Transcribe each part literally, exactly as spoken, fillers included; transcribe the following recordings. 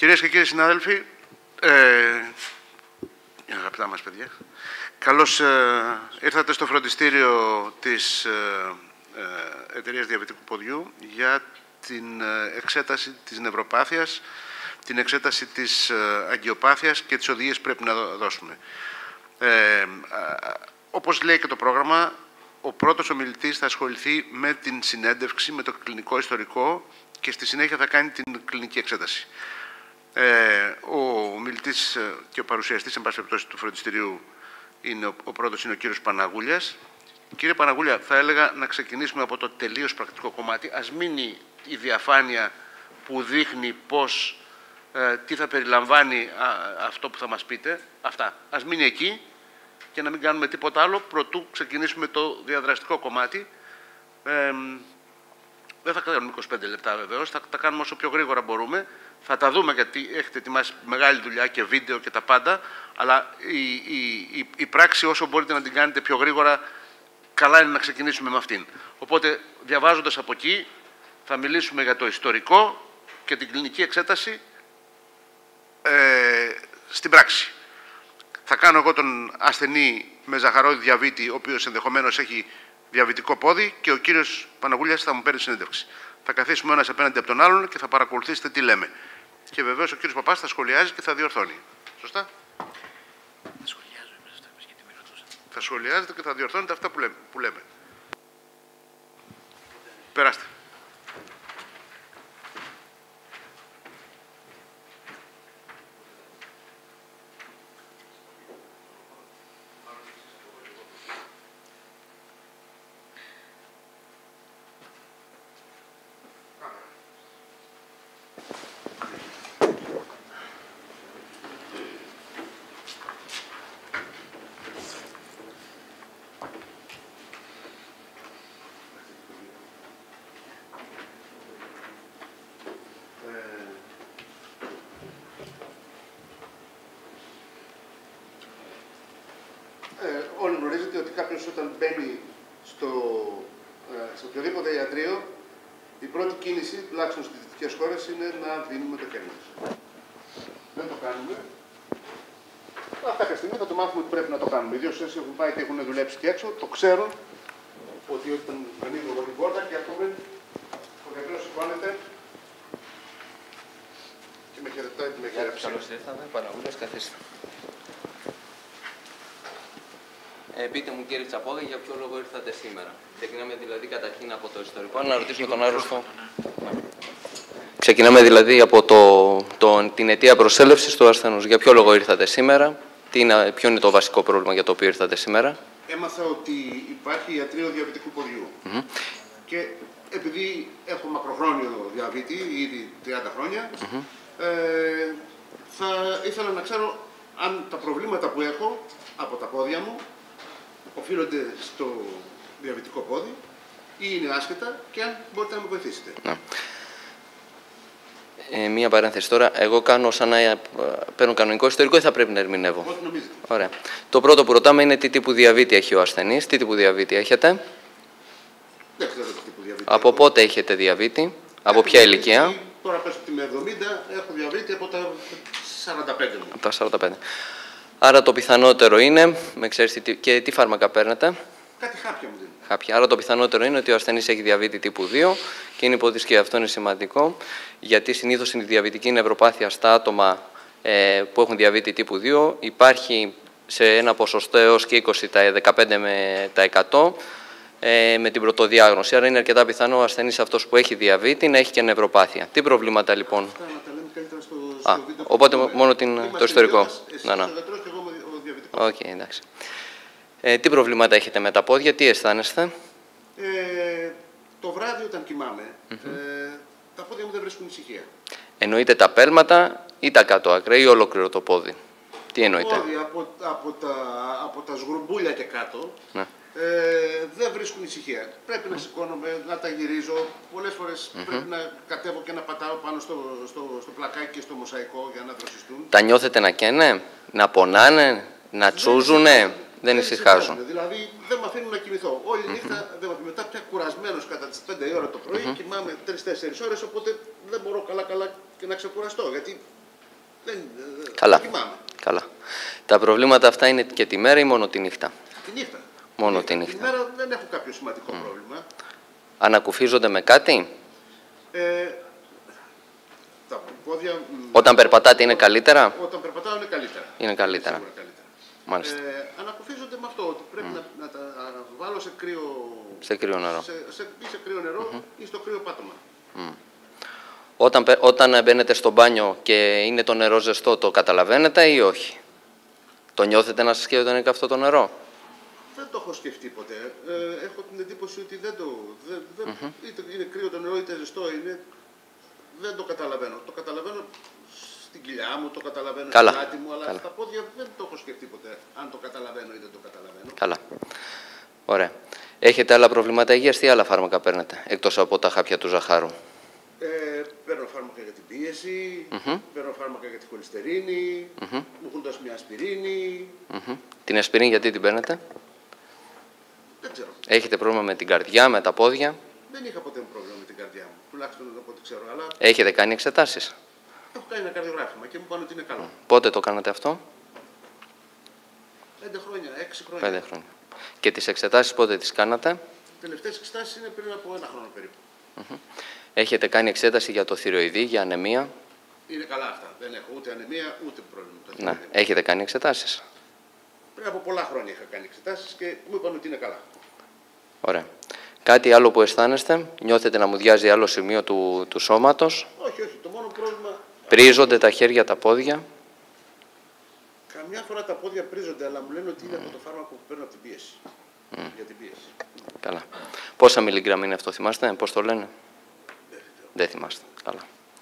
Κυρίες και κύριοι συνάδελφοι, ε, αγαπητά μας παιδιά, καλώς ε, ήρθατε στο φροντιστήριο της ε, ε, Εταιρείας Διαβητικού Ποδιού για την ε, εξέταση της νευροπάθειας, την εξέταση της ε, αγκιοπάθειας και τις οδηγίες πρέπει να δώσουμε. Ε, ε, όπως λέει και το πρόγραμμα, ο πρώτος ομιλητής θα ασχοληθεί με την συνέντευξη, με το κλινικό ιστορικό και στη συνέχεια θα κάνει την κλινική εξέταση. Ε, ο ομιλητής και ο παρουσιαστής, εν πάση περιπτώσει, του φροντιστηρίου, είναι ο, ο πρώτος είναι ο κύριος Παναγούλιας. Κύριε Παναγούλια, θα έλεγα να ξεκινήσουμε από το τελείως πρακτικό κομμάτι. Ας μείνει η διαφάνεια που δείχνει πώς, ε, τι θα περιλαμβάνει α, αυτό που θα μας πείτε. Αυτά. Ας μείνει εκεί και να μην κάνουμε τίποτα άλλο προτού ξεκινήσουμε το διαδραστικό κομμάτι. Ε, δεν θα κάνουμε είκοσι πέντε λεπτά βεβαίως, θα τα κάνουμε όσο πιο γρήγορα μπορούμε. Θα τα δούμε γιατί έχετε ετοιμάσει μεγάλη δουλειά και βίντεο και τα πάντα, αλλά η, η, η, η πράξη όσο μπορείτε να την κάνετε πιο γρήγορα, καλά είναι να ξεκινήσουμε με αυτήν. Οπότε, διαβάζοντας από εκεί, θα μιλήσουμε για το ιστορικό και την κλινική εξέταση ε, στην πράξη. Θα κάνω εγώ τον ασθενή με ζαχαρόδι διαβήτη, ο οποίος ενδεχομένως έχει διαβητικό πόδι, και ο κύριος Παναγούλιας θα μου παίρνει συνέντευξη. Θα καθίσουμε ένας απέναντι από τον άλλον και θα παρακολουθήσετε τι λέμε. Και βεβαίως ο κύριος Παπάς θα σχολιάζει και θα διορθώνει. Σωστά? Θα σχολιάζω, γιατί με ρωτούσατε. Θα σχολιάζετε και θα διορθώνετε αυτά που λέμε. Που λέμε. Περάστε. Όλοι γνωρίζετε ότι κάποιος όταν μπαίνει στο, ε, σε οποιοδήποτε ιατρείο, η πρώτη κίνηση, τουλάχιστον στις δυτικές χώρες, είναι να δίνουμε το χέρι μας. Δεν το κάνουμε. Αλλά κάποια στιγμή θα το μάθουμε ότι πρέπει να το κάνουμε. Ιδίως όσοι έχουν πάει και έχουν δουλέψει και έξω, το ξέρουν ότι όταν ανοίγω εγώ την πόρτα και ακούμε, ο γιατρός σηκώνεται και με χαιρετάει και με χαιρετάει. Καλώς ήρθατε, Παναγούλιας, καθίστε. Ε, πείτε μου, κύριε Τσαπόδη, για ποιο λόγο ήρθατε σήμερα. Ξεκινάμε δηλαδή καταρχήν από το ιστορικό. Να ρωτήσουμε τον άρρωστο. Ναι. Ξεκινάμε δηλαδή από το, το, την αιτία προσέλευσης του ασθενούς. Για ποιο λόγο ήρθατε σήμερα, τι είναι, ποιο είναι το βασικό πρόβλημα για το οποίο ήρθατε σήμερα. Έμαθα ότι υπάρχει ιατρείο διαβητικού ποδιού. Mm-hmm. Και επειδή έχω μακροχρόνιο διαβήτη, ήδη τριάντα χρόνια, mm-hmm. ε, θα ήθελα να ξέρω αν τα προβλήματα που έχω από τα πόδια μου οφείλονται στο διαβητικό πόδι ή είναι άσχετα και αν μπορείτε να με βοηθήσετε. Ναι. Ε, μία παρένθεση τώρα. Εγώ κάνω σαν να παίρνω κανονικό ιστορικό ή θα πρέπει να ερμηνεύω? Ό,τι νομίζετε. Ωραία. Το πρώτο που ρωτάμε είναι τι τύπου διαβήτη έχει ο ασθενής, τι τύπου διαβήτη έχετε. Δεν ξέρω τι τύπου διαβήτη. Από έχω. Πότε έχετε διαβήτη, έχω από ποια διαβήτη, ηλικία? Τώρα πέσω ότι είμαι εβδομήντα, έχω διαβήτη από τα σαράντα πέντε μου. Από τα σαράντα πέντε. Άρα το πιθανότερο είναι, με ξέρεις τι, και τι φάρμακα παίρνετε? Κάτι χάπια μου δίνει. Χάπια. Άρα το πιθανότερο είναι ότι ο ασθενής έχει διαβήτη τύπου δύο και είναι υπόθεση και αυτό είναι σημαντικό, γιατί συνήθως η διαβητική νευροπάθεια στα άτομα ε, που έχουν διαβήτη τύπου δύο υπάρχει σε ένα ποσοστό έως και είκοσι με δεκαπέντε τοις εκατό ε, με την πρωτοδιάγνωση. Άρα είναι αρκετά πιθανό ο ασθενής αυτός που έχει διαβήτη να έχει και νευροπάθεια. Τι προβλήματα λοιπόν? Αυτά να τα λέμε καλύτερα στο, στο Α, βίντεο. οπότε μόνο την, το ιστορικό. Να, να. Οκ, okay, εντάξει. Ε, τι προβλήματα έχετε με τα πόδια, τι αισθάνεστε? Ε, το βράδυ όταν κοιμάμαι, mm-hmm. ε, τα πόδια μου δεν βρίσκουν ησυχία. Εννοείται τα πέλματα ή τα κάτω άκρα ή ολόκληρο το πόδι? Τι εννοείται? Το πόδι από, από, τα, από τα σγουρμπούλια και κάτω ναι. ε, δεν βρίσκουν ησυχία. Πρέπει mm. να σηκώνομαι, να τα γυρίζω. Πολλές φορές mm-hmm. πρέπει να κατέβω και να πατάω πάνω στο, στο, στο πλακάκι και στο μοσαϊκό για να δροσιστούν. Τα νιώθετε να καίνε, να πονάνε, να τσούζουνε? Δεν ησυχάζουν. Δηλαδή δεν με αφήνουν να κοιμηθώ. Όλη mm-hmm. νύχτα δεν με μετά πια κουρασμένος κατά τις πέντε η ώρα το πρωί, mm-hmm. κοιμάμαι τρεις τέσσερις ώρες, οπότε δεν μπορώ καλά-καλά και να ξεκουραστώ. Γιατί Δεν, Καλά. Κοιμάμαι. Καλά. Τα προβλήματα αυτά είναι και τη μέρα ή μόνο τη νύχτα? Τη νύχτα. Μόνο τη τη νύχτα. νύχτα. Τη μέρα δεν έχω κάποιο σημαντικό mm. πρόβλημα. Ανακουφίζονται με κάτι? Ε, τα πόδια... Όταν περπατάτε είναι καλύτερα? Όταν περπατάω είναι καλύτερα. Είναι καλύτερα. Είναι καλύτερα. Μάλιστα. Ε, ανακουφίζονται με αυτό, ότι πρέπει mm. να, να τα βάλω σε κρύο, σε κρύο νερό, σε, σε, ή σε κρύο νερό mm -hmm. ή στο κρύο πάτωμα. Mm. Όταν, όταν μπαίνετε στο μπάνιο και είναι το νερό ζεστό, το καταλαβαίνετε ή όχι? Το νιώθετε να σας καίει όταν είναι καυτό το νερό? Δεν το έχω σκεφτεί ποτέ. Ε, έχω την εντύπωση ότι δεν το... Δεν, δεν, mm -hmm. είτε είναι κρύο το νερό είτε ζεστό είναι. Δεν το καταλαβαίνω. Το καταλαβαίνω στην κοιλιά μου, το καταλαβαίνω Καλά. στην πλάτη μου, αλλά Καλά. στα πόδια δεν το έχω σκεφτεί ποτέ. Αν το καταλαβαίνω ή δεν το καταλαβαίνω. Καλά. Ωραία. Έχετε άλλα προβλήματα υγείας, τι άλλα φάρμακα παίρνετε, εκτός από τα χάπια του ζαχάρου? Ε, παίρνω φάρμακα για την πίεση, mm -hmm. παίρνω φάρμακα για τη χολυστερίνη, mm -hmm. μου έχουν δώσει μια ασπιρίνη. Mm -hmm. Την ασπιρίνη γιατί την παίρνετε? Δεν ξέρω. Έχετε πρόβλημα με την καρδιά, με τα πόδια? Δεν είχα ποτέ πρόβλημα με την καρδιά μου, τουλάχιστον από ό,τι ξέρω. Αλλά... Έχετε κάνει εξετάσεις? Έχω κάνει ένα καρδιογράφημα και μου είπαν ότι είναι καλό. Πότε το κάνατε αυτό? Πέντε χρόνια, έξι χρόνια. Πέντε χρόνια. Και τις εξετάσεις πότε τις κάνατε? Οι τελευταίες εξετάσεις είναι πριν από ένα χρόνο περίπου. Mm -hmm. Έχετε κάνει εξέταση για το θηροειδή, για ανεμία? Είναι καλά αυτά. Δεν έχω ούτε ανεμία ούτε πρόβλημα. Το ναι. Έχετε κάνει εξετάσεις? Πριν από πολλά χρόνια είχα κάνει εξετάσεις και μου είπαν ότι είναι καλά. Ωραία. Κάτι άλλο που αισθάνεστε? Νιώθετε να μουδιάζει άλλο σημείο του, του σώματος? Όχι, όχι. Το μόνο πρόβλημα... Πρίζονται τα χέρια, τα πόδια? Καμιά φορά τα πόδια πρίζονται, αλλά μου λένε ότι είναι mm. από το φάρμακο που παίρνω από την πίεση. Mm. Για την πίεση. Καλά. Πόσα μιλιγκράμμ είναι αυτό, θυμάστε, πώς το λένε? Δεν, Δεν θυμάστε. Καλά.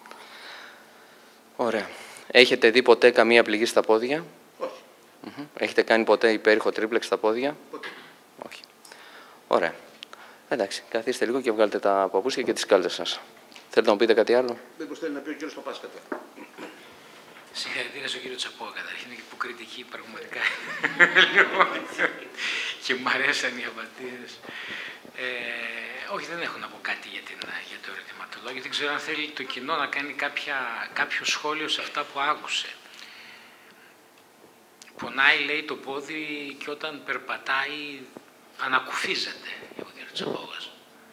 Ωραία. Έχετε δει ποτέ καμία πληγή στα πόδια? Όχι. Mm -hmm. Έχετε κάνει ποτέ υπέρηχο τρίπλεξ στα πόδια? Ποτέ. Όχι. Ωραία. Εντάξει, καθίστε λίγο και βγάλετε τα παπούσια και τις κάλτσες σας. Θέλετε να μου πείτε κάτι άλλο? Μήπως θέλει να πει ο κύριος Παπάσκατα. Συγχαρητήρια στον κύριο Τσαπό, καταρχήν είναι υποκριτική πραγματικά. Και μου αρέσαν οι απαντήσεις. Ε, όχι, δεν έχω να πω κάτι για, την, για το ερωτηματολόγιο. Δεν ξέρω αν θέλει το κοινό να κάνει κάποια, κάποιο σχόλιο σε αυτά που άκουσε. Πονάει, λέει, το πόδι και όταν περπατάει ανακουφίζεται, είπε ο κύριος Τσαπόγας.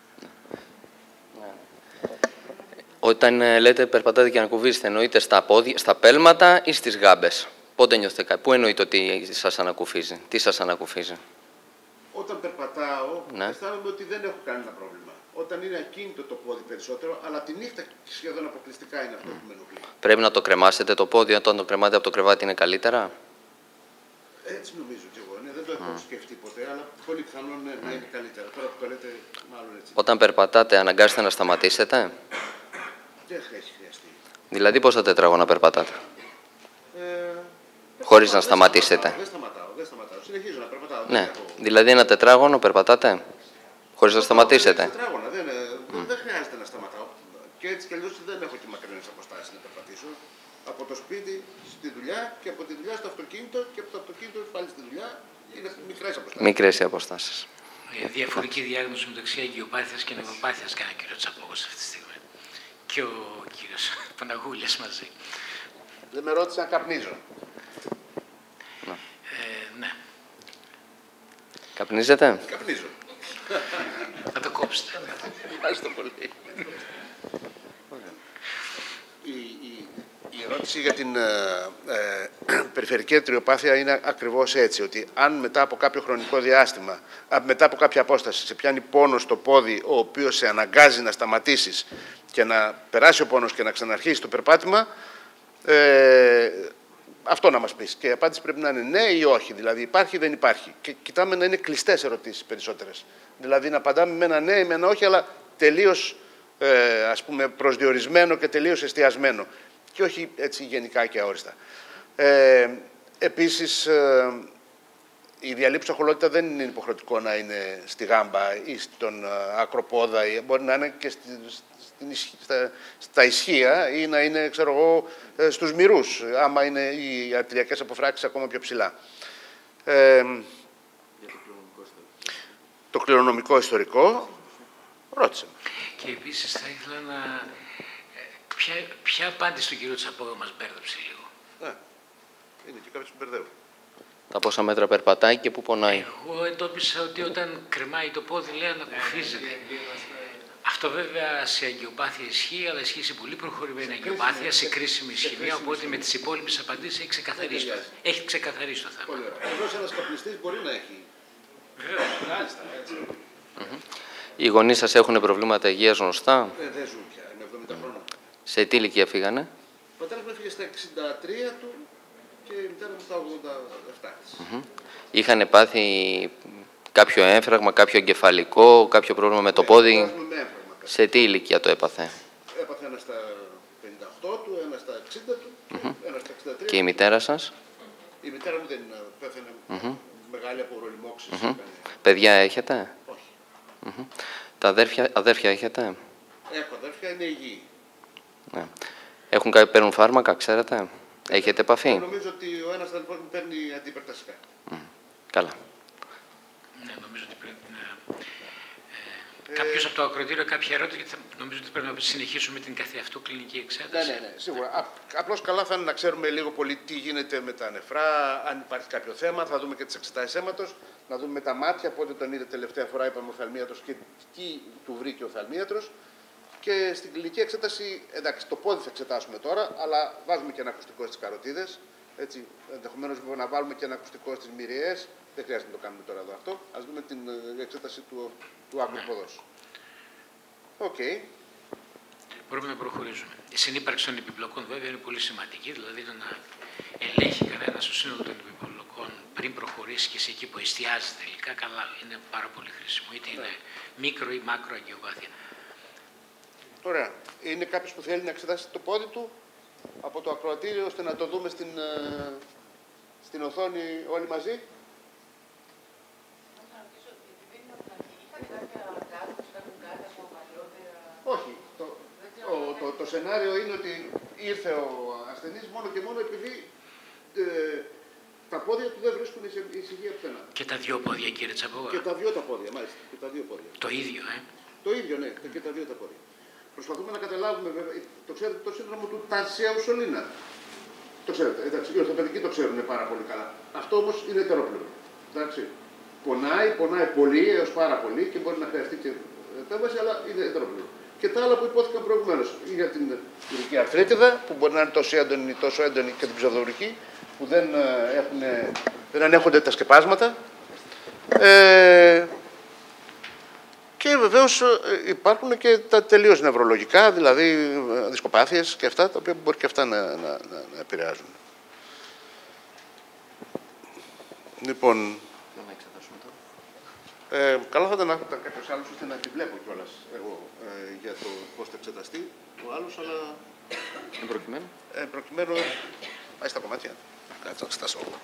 Όταν ε, λέτε περπατάτε και ανακουφίζετε, εννοείτε στα, πόδια, στα πέλματα ή στις γάμπες? Πότε νιώθετε κάτι? Πού εννοείτε ότι σας ανακουφίζει? Τι σας ανακουφίζει? Όταν περπατάω, ναι. αισθάνομαι ότι δεν έχω κανένα πρόβλημα. Όταν είναι ακίνητο το πόδι περισσότερο, αλλά τη νύχτα σχεδόν αποκλειστικά είναι αυτό mm. που με ενοχλεί. Πρέπει να το κρεμάσετε το πόδι, όταν το κρεμάτε από το κρεβάτι είναι καλύτερα? Έτσι νομίζω κι εγώ. Ναι, δεν το έχω mm. σκεφτεί ποτέ, αλλά πολύ πιθανόν ναι, να είναι καλύτερα. Τώρα που το λέτε, μάλλον έτσι. Όταν περπατάτε, αναγκάζεστε να σταματήσετε? Δεν έχει χρειαστεί. Δηλαδή, πόσα τετράγωνα περπατάτε? Ε, Χωρίς να δεν σταματήσετε? Δεν σταματάω, δεν σταματάω. Συνεχίζω να περπατάω. Ναι. Έχω... Δηλαδή, ένα τετράγωνο περπατάτε? Χωρίς να σταματήσετε? Τετράγωνα, δεν, mm. δεν χρειάζεται να σταματάω. Και έτσι κι αλλιώς δεν έχω και μακρινές αποστάσεις να περπατήσω. Από το σπίτι στη δουλειά και από τη δουλειά στο αυτοκίνητο και από το αυτοκίνητο πάλι στη δουλειά. Είναι μικρές αποστάσεις. Μικρές οι αποστάσεις. Ε, διαφορική διάγνωση μεταξύ αγκιοπάθειας και νευροπάθειας κάνει ο κύριο Τσαπόγος αυτή τη στιγμή. Και ο κύριος Παναγούλης μαζί. Δεν με ρώτησε αν καπνίζω. Ναι. Ε, ναι. Καπνίζετε? Καπνίζω. Θα το κόψετε. Ευχαριστώ πολύ. Η, η, η ερώτηση για την ε, ε, περιφερική αρτηριοπάθεια είναι ακριβώς έτσι, ότι αν μετά από κάποιο χρονικό διάστημα, α, μετά από κάποια απόσταση, σε πιάνει πόνο στο πόδι, ο οποίος σε αναγκάζει να σταματήσεις και να περάσει ο πόνος και να ξαναρχίσει το περπάτημα, ε, αυτό να μας πεις. Και η απάντηση πρέπει να είναι ναι ή όχι. Δηλαδή υπάρχει ή δεν υπάρχει. Και κοιτάμε να είναι κλειστές ερωτήσεις περισσότερες. Δηλαδή να απαντάμε με ένα ναι ή με ένα όχι, αλλά τελείως ε, ας πούμε προσδιορισμένο και τελείως εστιασμένο. Και όχι έτσι γενικά και αόριστα. Ε, επίσης, ε, η διαλήψη οχολότητα δεν είναι υποχρεωτικό να είναι στη γάμπα ή στον ακροπόδα. Ή μπορεί να είναι και στη, στην, στα, στα ισχύα ή να είναι, ξέρω εγώ, στους μυρούς, άμα είναι οι αρτηριακές αποφράξεις ακόμα πιο ψηλά. Ε, το κληρονομικό ιστορικό, ρώτησε. Και επίσης θα ήθελα να... Ποια, ποια απάντηση του κυρίου Τσαπόγα μας μπέρδεψε λίγο? Ναι. Είναι και κάποιοι που μπερδεύουν. Τα πόσα μέτρα περπατάει και πού πονάει. Εγώ εντόπισα ότι όταν κρεμάει το πόδι λέει να κουφίζεται. Αυτό βέβαια σε αγκιοπάθεια ισχύει, αλλά ισχύει σε πολύ προχωρημένη αγκιοπάθεια, σε κρίσιμη ισχυμία, οπότε με τις υπόλοιπες απαντήσεις έχει ξεκαθαρίσει, το, έχει ξεκαθαρίσει το θέμα. Εδώ ένας καπνιστής μπορεί να έχει. Βεβαίως. Μάλιστα, έτσι. Mm-hmm. Οι γονείς σας έχουν προβλήματα υγείας γνωστά. Ε, δεν ζουν πια, είναι εβδομήντα χρόνια. Σε τι ηλικία φύγανε. Ο πατέρας μου έφυγε στα εξήντα τρία του και η μητέρα μου στα ογδόντα επτά. Mm-hmm. Είχαν πάθει κάποιο έμφραγμα, κάποιο εγκεφαλικό, κάποιο πρόβλημα με το πόδι. Με σε τι ηλικία το έπαθε. Έπαθε ένα στα πενήντα οκτώ του, ένα στα εξήντα του, mm-hmm. ένα στα εξήντα τρία. Και η μητέρα σας. Η μητέρα μου δεν πέθανε mm-hmm. μεγάλη από ρολιμόξης. Mm-hmm. Παιδιά έχετε. Όχι. Mm-hmm. Τα αδέρφια, αδέρφια έχετε. Έχω αδέρφια, είναι υγιή. Ναι. Έχουν κάποιοι παίρνουν φάρμακα, ξέρετε. Έχετε επαφή. Εγώ νομίζω ότι ο ένας αδελφός μου παίρνει αντιπερτασικά. Mm. Καλά. Ναι, νομίζω ότι πρέπει να... Ε, κάποιος από το ακροατήριο κάποια ερώτηση, γιατί νομίζω ότι πρέπει να συνεχίσουμε την καθεαυτού κλινική εξέταση. Ναι, ναι, ναι, σίγουρα. Απλώς καλά θα είναι να ξέρουμε λίγο πολύ τι γίνεται με τα νεφρά, αν υπάρχει κάποιο θέμα. Θα δούμε και τις εξετάσεις αίματος, να δούμε με τα μάτια, πότε τον είδε τελευταία φορά, είπαμε ο οφθαλμίατρος και τι του βρήκε ο οφθαλμίατρος. Και στην κλινική εξέταση, εντάξει, το πόδι θα εξετάσουμε τώρα, αλλά βάζουμε και ένα ακουστικό στις καροτίδες. Έτσι, ενδεχομένως να βάλουμε και ένα ακουστικό στις μυριές. Δεν χρειάζεται να το κάνουμε τώρα εδώ αυτό. Ας δούμε την εξέταση του, του άκρου ποδός. Οκ. Okay. Μπορούμε να προχωρήσουμε. Η συνύπαρξη των επιπλοκών βέβαια είναι πολύ σημαντική, δηλαδή το να ελέγχει κανένα το σύνολο των επιπλοκών πριν προχωρήσει και σε εκεί που εστιάζει τελικά, καλά, είναι πάρα πολύ χρήσιμο. Είτε είναι μικρο ή μάκρο αγκιοπάθεια. Ωραία. Είναι κάποιος που θέλει να εξετάσει το πόδι του από το ακροατήριο, ώστε να το δούμε στην, στην οθόνη όλοι μαζί. Όχι. Το, το, το, το σενάριο είναι ότι ήρθε ο ασθενής μόνο και μόνο επειδή ε, τα πόδια του δεν βρίσκουν ησυχία πουθενά. Και τα δύο πόδια, κύριε Τσαμπόγα. Και τα δύο τα πόδια, μάλιστα. Και τα δύο πόδια. Το ίδιο, ε. Το ίδιο, ναι. Και τα δύο τα πόδια. Προσπαθούμε να καταλάβουμε, βέβαια, το ξέρετε, το σύνδρομο του Ταρσέου Σολίνα. Το ξέρετε, εντάξει, οι ορθοπαιδικοί το ξέρουν πάρα πολύ καλά. Αυτό όμως είναι ετερόπλευρο. Εντάξει. Πονάει, πονάει πολύ, έως πάρα πολύ και μπορεί να χρειαστεί και επέμβαση, αλλά είναι ετερόπλευρο. Και τα άλλα που υπόθηκαν προηγουμένως, για την ουρική αρθρίτιδα, που μπορεί να είναι τόσο έντονη, τόσο έντονη και την ψευδοουρική, που δεν, έχουν, δεν ανέχονται τα σκεπάσματα. Ε, Και βεβαίως υπάρχουν και τα τελείως νευρολογικά, δηλαδή δισκοπάθειες και αυτά, τα οποία μπορεί και αυτά να, να, να, να επηρεάζουν. Λοιπόν, ε, καλά θα ήταν να ήταν κάποιος άλλος, ώστε να τη βλέπω κιόλας εγώ ε, για το πώς θα εξεταστεί ο άλλος, αλλά... Εν προκειμένου. Ε, προκειμένου, πάει στα κομμάτια. Κάτσε να στάσω εγώ.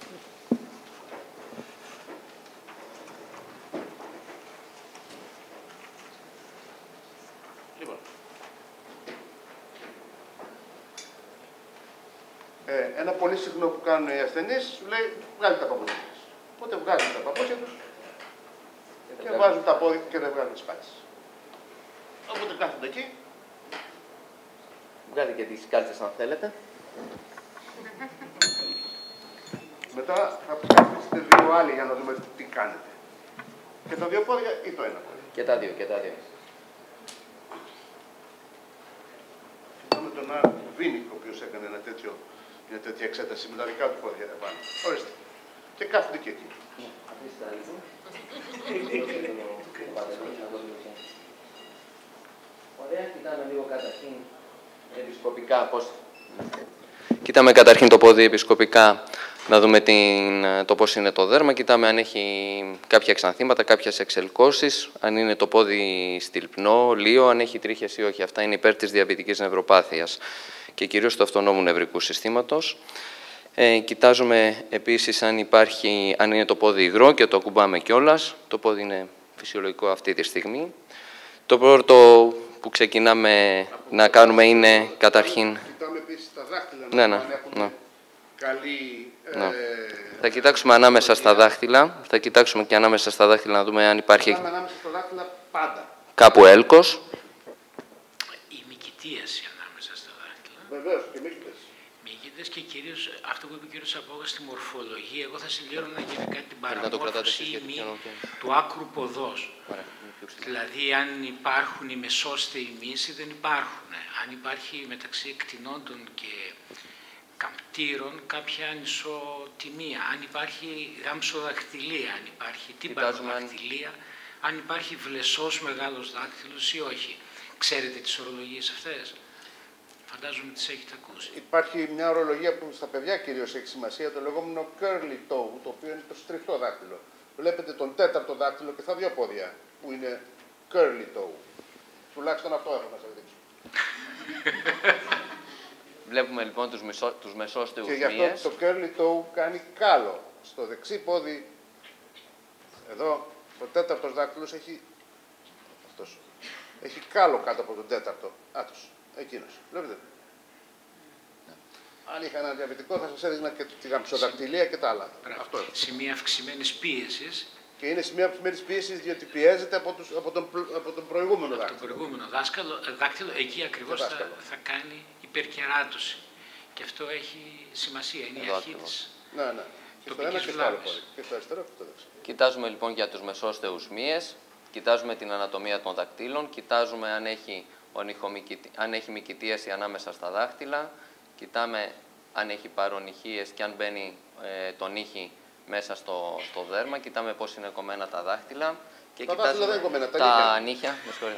Ε, ένα πολύ συχνό που κάνουν οι ασθενείς, σου λέει βγάλει τα παπούτσια τους. Οπότε βγάζουν τα παπούτσια τους και, και βάζουν τα πόδια και δεν βγάζουν τις πάτες. Οπότε κάθονται εκεί. Βγάλει και τις κάλτσες αν θέλετε. Μετά θα ψάχνετε δύο άλλοι για να δούμε τι κάνετε. Και τα δύο πόδια ή το ένα πόδι. Και τα δύο, και τα δύο. Κοιτάμε τον Άρα Βίνικ, ο οποίος έκανε ένα τέτοιο, μια τέτοια εξέταση με τα δικά του πόδια επάνω. Ορίστε. Και κάθονται και εκεί. Αφήστε τα λίγο. Ωραία, κοιτάμε λίγο καταρχήν επισκοπικά πώς... Κοιτάμε καταρχήν το πόδι επισκοπικά, να δούμε την, το πώς είναι το δέρμα. Κοιτάμε αν έχει κάποια εξανθήματα, κάποιες εξελκώσεις, αν είναι το πόδι στυλπνό, λίο, αν έχει τρίχες ή όχι. Αυτά είναι υπέρ της διαβητικής νευροπάθειας και κυρίως του αυτονόμου νευρικού συστήματος. Ε, κοιτάζουμε επίσης αν, υπάρχει, αν είναι το πόδι υγρό και το ακουμπάμε κιόλας. Το πόδι είναι φυσιολογικό αυτή τη στιγμή. Το πρώτο που ξεκινάμε να κάνουμε είναι καταρχήν... Κοιτάμε επίσης τα δάχτυλα, ναι, ναι, αν έχουν ναι. καλή... Ναι. Ε, θα κοιτάξουμε ανάμεσα στα δάχτυλα, θα κοιτάξουμε και ανάμεσα στα δάχτυλα να δούμε αν υπάρχει κοιτάμε ανάμεσα στα δάχτυλα πάντα. κάπου έλκος. Η μυκητίαση ανάμεσα στα δάχτυλα. Βεβαίως, και μύκητες. Μύκητες. αυτές και κυρίως αυτό που είπε ο κύριος Απόγας στη μορφολογία, εγώ θα συμπλήρωνα γενικά την παραμόρφωση ή μη του άκρου ποδός. Δηλαδή, αν υπάρχουν οι μεσόστεοι μύσοι, δεν υπάρχουν. Αν υπάρχει μεταξύ εκτινόντων και καμπτήρων κάποια ανισοτιμία, αν υπάρχει γάμψοδακτυλία, αν υπάρχει τύμπανοδακτυλία, αν υπάρχει βλεσσός μεγάλος δάκτυλος ή όχι. Ξέρετε τις ορολογίες αυτές? Φαντάζομαι τις έχετε ακούσει. Υπάρχει μια ορολογία που στα παιδιά κυρίως έχει σημασία, το λεγόμενο curly toe, το οποίο είναι το στριφτό δάκτυλο. Βλέπετε τον τέταρτο δάκτυλο και στα δύο πόδια, που είναι curly toe. Τουλάχιστον αυτό έχω να σας δείξω. Βλέπουμε λοιπόν τους, μισό, τους μεσόστεους μύες. Και γι' αυτό το curly toe κάνει κάλο. Στο δεξί πόδι, εδώ, το τέταρτος δάκτυλος έχει, αυτός, έχει κάλο κάτω από τον τέταρτο. Άτος, εκείνος. Βλέπετε. Ναι. Αν είχα ένα διαβητικό θα σας έδειχνα και τη γαμψοδακτυλία και τα άλλα. Αυτό. Σημεία αυξημένης πίεσης. Και είναι σημεία αυξημένης πίεσης διότι πιέζεται από, τους, από, τον, από τον προηγούμενο δάκτυλο. Από τον προηγούμενο δάσκαλο, δάκτυλο, εκεί ακριβώς θα, θα κάνει υπερκεράτωση. Και αυτό έχει σημασία, είναι εδώ η αρχή της. Ναι, ναι. Και στο ένα και στο άλλο πόδι. Και στο αριστερό και στο δεξιό. Κοιτάζουμε λοιπόν για τους μεσόστεους μύες, κοιτάζουμε την ανατομία των δακτύλων, κοιτάζουμε αν έχει, αν έχει μυκητίαση ανάμεσα στα δάχτυλα, κοιτάμε αν έχει παρονυχίες και αν μπαίνει ε, το νύχι μέσα στο, στο δέρμα, κοιτάμε πώς είναι κομμένα τα δάχτυλα και τα κοιτάζουμε δεν κομμένα, τα, τα νύχια.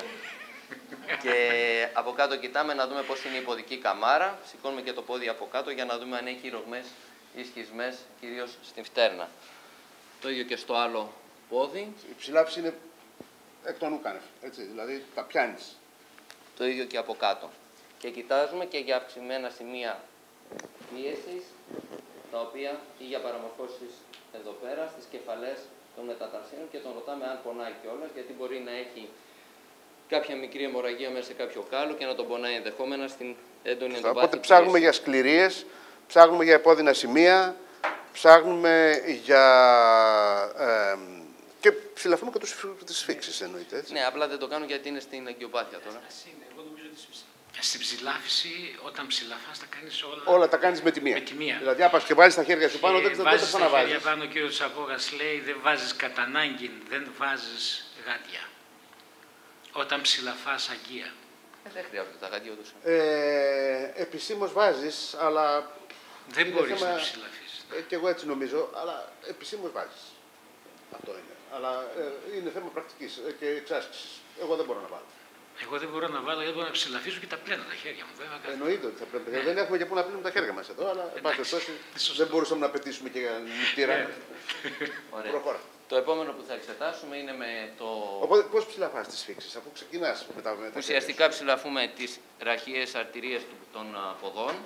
Και από κάτω κοιτάμε να δούμε πώς είναι η ποδική καμάρα, σηκώνουμε και το πόδι από κάτω για να δούμε αν έχει ρογμές ή σχισμές, κυρίως στην φτέρνα. Το ίδιο και στο άλλο πόδι. Η ψηλάφιση είναι εκ των ουκάνευ, έτσι, δηλαδή τα πιάνεις. Το ίδιο και από κάτω. Και κοιτάζουμε και για αυξημένα σημεία πίεσης, τα οποία ή για παραμορφώσεις εδώ πέρα, στις κεφαλές των μεταταρσίων και τον ρωτάμε αν πονάει κιόλας, γιατί μπορεί να έχει κάποια μικρή αιμορραγία μέσα σε κάποιο κάλο και να τον πονάει ενδεχόμενα στην έντονη εντοβάθμιση. Οπότε ψάχνουμε για σκληρίες, ψάχνουμε για επώδυνα σημεία, ψάχνουμε για... Ε, και ψηλαφούμε και τις φίξεις εννοείται, έτσι. Ναι, απλά δεν το κάνω γιατί είναι στην εγκυοπάθεια τώρα. Εγώ νομίζω ότι στην ψηλάφιση, όταν ψηλαφάς, τα κάνεις όλα... Όλα τα κάνεις με τη μία. Με τη μία. Δηλαδή, άπαξ και βάζεις τα χέρια σου πάνω, δεν τα ξαναβάζεις. Βάζεις τα χέρια πάνω, ο κύριος Απόγας λέει, δεν βάζεις κατά ανάγκη, δεν βάζεις γάντια. Όταν ψηλαφάς αγγεία. Ε, δεν χρειάζονται τα γάντια ούτως. Ε, επισήμως βάζεις, αλλά... Δεν μπορείς θέμα... να ψηλαφείς. Ε, και εγώ έτσι νομίζω, αλλά επισήμως βάζεις. Αυτό είναι. Αλλά ε, είναι θέμα πρακτικής και εξάσκησης. Εγώ δεν μπορώ να βάλω. Εγώ δεν μπορώ να βάλω, δεν μπορώ να ψηλαφίσω και τα πλένω τα χέρια μου. Βέβαια, εννοείται ότι θα πρέπει. Ναι. Δεν έχουμε και πού να πλύνουμε τα χέρια μας εδώ, αλλά εν πάση περιπτώσει δεν μπορούσαμε να πετύσουμε και νηπτήρα. Προχώρα. Το επόμενο που θα εξετάσουμε είναι με το. Οπότε πώς ψηλαφάς τις φίξεις, αφού ξεκινάς με τα μέτρα. Ουσιαστικά ψηλαφούμε τις ραχιαίες αρτηρίες των ποδών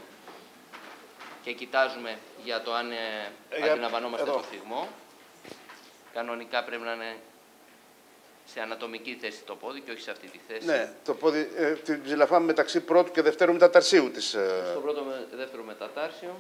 και κοιτάζουμε για το αν ε, αντιλαμβανόμαστε το θυγμό. Κανονικά πρέπει να είναι σε ανατομική θέση το πόδι και όχι σε αυτή τη θέση. Ναι, το πόδι ε, την ψηλαφάμε μεταξύ πρώτου και δευτέρου μεταταρσίου της. Ε... Στο πρώτο με δεύτερο μετατάρσιο,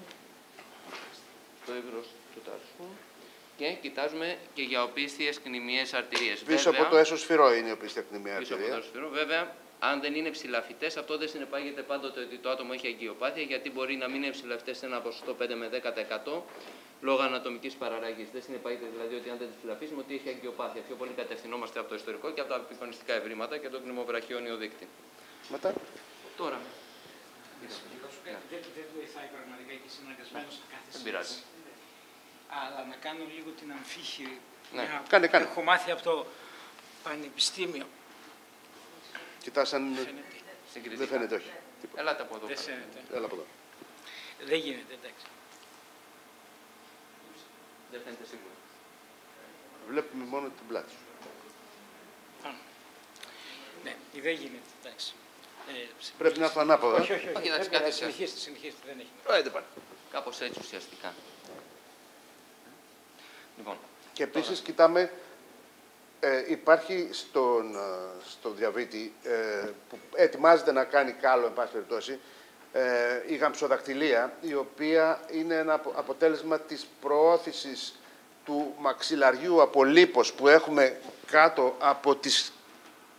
το εύρος του ταρσού και κοιτάζουμε και για οπίστιες κνημιές αρτηρίες. Πίσω Βέβαια, από το έσω σφυρό είναι η οπίστια κνημία αρτηρία. Πίσω από το έσω σφυρό, βέβαια, αν δεν είναι ψηλαφιτές, αυτό δεν συνεπάγεται πάντοτε ότι το άτομο έχει αγκιοπάθεια, γιατί μπορεί να μην είναι ψηλαφιτές σε ένα ποσοστό πέντε με δέκα τοις εκατό λόγω ανατομικής παραλλαγής. Δεν συνεπάγεται δηλαδή ότι αν δεν τη ψηλαφίσουμε ότι έχει αγκιοπάθεια. Πιο πολύ κατευθυνόμαστε από το ιστορικό και από τα απεικονιστικά ευρήματα και το κνημοβραχιόνιο δείκτη. Μετά. Τώρα. Δεν βοηθάει πραγματικά και συναγκασμένος να κάθεσαι. Δεν πειράζει. Αλλά να κάνω λίγο την αμφίχειρη. Ναι. Κάνε, κάνε. Έχω μάθει από το πανεπιστήμιο. Κοιτάς αν... Φαίνεται. Δεν φαίνεται, όχι. Ελάτε από εδώ. Δεν φαίνεται. Έλα από εδώ. Δεν γίνεται, εντάξει. Δεν φαίνεται σίγουρα. Βλέπουμε μόνο την πλάτη σου. Α. Ναι, δεν γίνεται, εντάξει. Ε, Πρέπει να έρθω ανάποδα. όχι, όχι, όχι. όχι εντάξει, κάθε συνεχίστε, συνεχίστε, δεν έχει. Ωραία, πάνε. Κάπως έτσι ουσιαστικά. Λοιπόν, και επίσης κοιτάμε, ε, υπάρχει στον, στον διαβήτη ε, που ετοιμάζεται να κάνει κάλο, εν πάση περιπτώσει, ε, η γαμψοδακτυλία, η οποία είναι ένα αποτέλεσμα της προώθησης του μαξιλαριού από λίπος που έχουμε κάτω από τις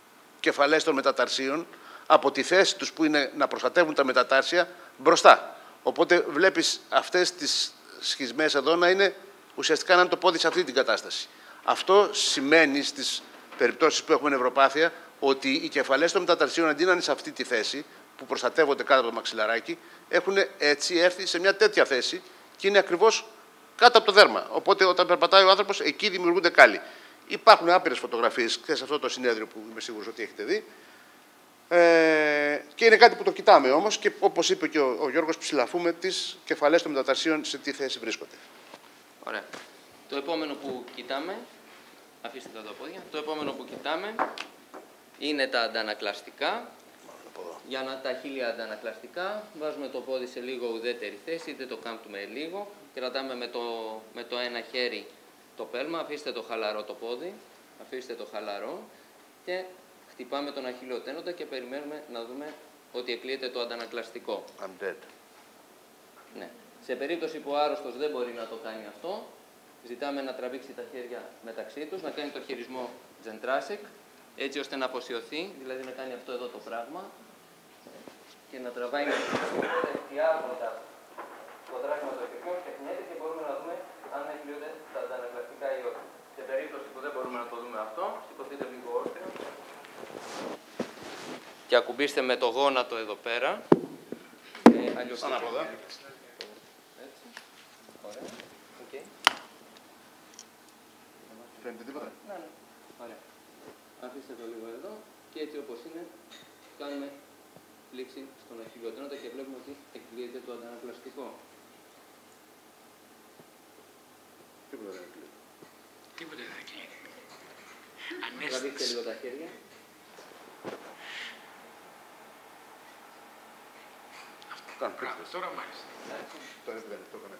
κεφαλές των μεταταρσίων, από τη θέση τους που είναι να προστατεύουν τα μετατάρσια μπροστά. Οπότε βλέπεις αυτές τις σχισμές εδώ να είναι ουσιαστικά να είναι το πόδι σε αυτή την κατάσταση. Αυτό σημαίνει στις περιπτώσεις που έχουμε νευροπάθεια ότι οι κεφαλές των μεταταρσίων αντί να είναι σε αυτή τη θέση που προστατεύονται κάτω από το μαξιλαράκι, έχουν έτσι έρθει σε μια τέτοια θέση και είναι ακριβώς κάτω από το δέρμα. Οπότε όταν περπατάει ο άνθρωπος, εκεί δημιουργούνται κάλλοι. Υπάρχουν άπειρες φωτογραφίες και σε αυτό το συνέδριο που είμαι σίγουρος ότι έχετε δει. Ε, και είναι κάτι που το κοιτάμε όμως και όπως είπε και ο, ο Γιώργος, ψηλαφούμε τις κεφαλές των μεταταρσίων σε τι θέση βρίσκονται. Ωραία. Το επόμενο που κοιτάμε, αφήστε τα τα πόδια, το επόμενο που κοιτάμε είναι τα αντανακλαστικά. Για να τα χείλια αντανακλαστικά, βάζουμε το πόδι σε λίγο ουδέτερη θέση, είτε το κάμπτουμε λίγο, κρατάμε με το, με το ένα χέρι το πέλμα, αφήστε το χαλαρό το πόδι, αφήστε το χαλαρό και χτυπάμε τον αχιλλιοτένοντα και περιμένουμε να δούμε ότι εκλείεται το αντανακλαστικό. I'm dead. Ναι. Σε περίπτωση που ο άρρωστος δεν μπορεί να το κάνει αυτό, ζητάμε να τραβήξει τα χέρια μεταξύ τους, να κάνει το χειρισμό Gentrasic, έτσι ώστε να αποσιωθεί, δηλαδή να κάνει αυτό εδώ το πράγμα και να τραβάει διάβοντα το τράγμα των χεριών, τεχνιέται και μπορούμε να δούμε αν εκλείονται τα αντανακλαστικά ή όχι. Σε περίπτωση που δεν μπορούμε να το δούμε αυτό, σηκωθείτε λίγο όρθιο και ακουμπήστε με το γόνατο εδώ πέρα. Ε, αλλιώς ανάποδα. Έτσι. Ωραία. Okay. Φαίνεται τίποτα? Ναι, ναι. Ωραία. Αφήστε το λίγο εδώ και έτσι όπως είναι κάνουμε πλήξη στον αχιλλιοτένοντα και βλέπουμε ότι εκκλείεται το αντανακλαστικό. Τίποτα δεν εκλείεται. Τίποτα δεν εκλείεται. Τραβήξτε λίγο τα χέρια. Μπράβο, τώρα μάλιστα. Τώρα δεν το έκανε.